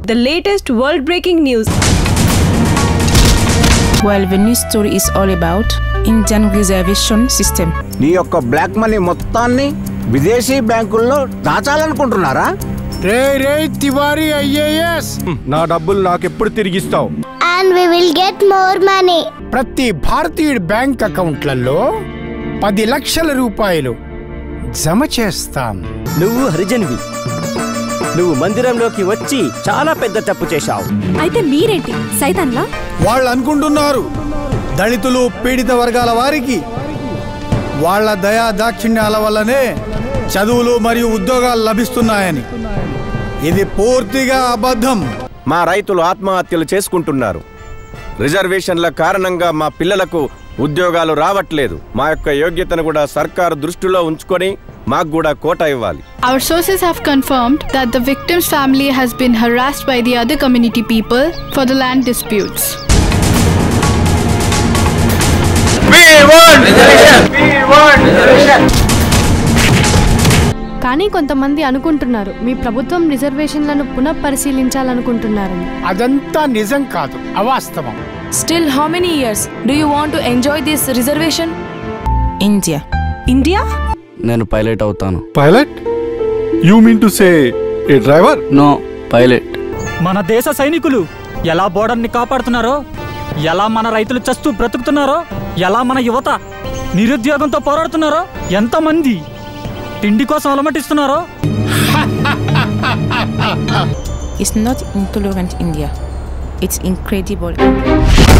The latest world-breaking news. Well, the news story is all about Indian reservation system. నీ యొక్క black money మొత్తాన్ని విదేశీ బ్యాంకుల్లో దాచాలనుకుంటున్నారా? రే Tiwari IAS, నా డబ్బులు నాకు ఎప్పుడు తిరిగిస్తావు? And we will get more money. ప్రతి భారతీయుడి బ్యాంక్ అకౌంట్లలో 10 లక్షల రూపాయలు జమ చేస్తాం. నువ్వు హరిజన్వి. నువ్వు మందిరంలోకి వచ్చి చాలా పెద్ద తప్పు చేశావు. అయితే మీరేంటి సైతాన్లా? వాళ్ళు అనుకుంటున్నారు దళితులు పీడిత వర్గాల వారికి వాళ్ళ దయా దాక్షిణ్యాల వల్లనే చదువులు మరియు ఉద్యోగాలు లభిస్తున్నాయని. ఇది పూర్తిగా అబద్ధం. మా రైతులు ఆత్మహత్యలు చేసుకుంటున్నారు. రిజర్వేషన్ల కారణంగా మా పిల్లలకు ఉద్యోగాలు రావట్లేదు. మా యొక్క యోగ్యతను కూడా సర్కారు దృష్టిలో ఉంచుకొని మాకు కూడా కోటా ఇవ్వాలి. Our sources have confirmed that the victim's family has been harassed by the other community people for the land disputes. We want reservation. We want reservation. కానీ కొంతమంది అనుకుంటున్నారు మీ ప్రభుత్వం రిజర్వేషన్లను పునఃపరిశీలించాలనుకుంటున్నారని. అదంతా నిజం కాదు, అవాస్తవం. Still, how many years do you want to enjoy this reservation? India? నేను పైలట్ అవుతాను. Pilot? You mean to say a driver? No, pilot. మన దేశ సైనికులు ఎలా బోర్డర్ని కాపాడుతున్నారో, ఎలా మన రైతులు చస్తూ బ్రతుకుతున్నారో, ఎలా మన యువత నిరుద్యోగంతో పోరాడుతున్నారో, ఎంతమంది తిండి కోసం అలమటిస్తున్నారో. It's not intolerant India. It's incredible India.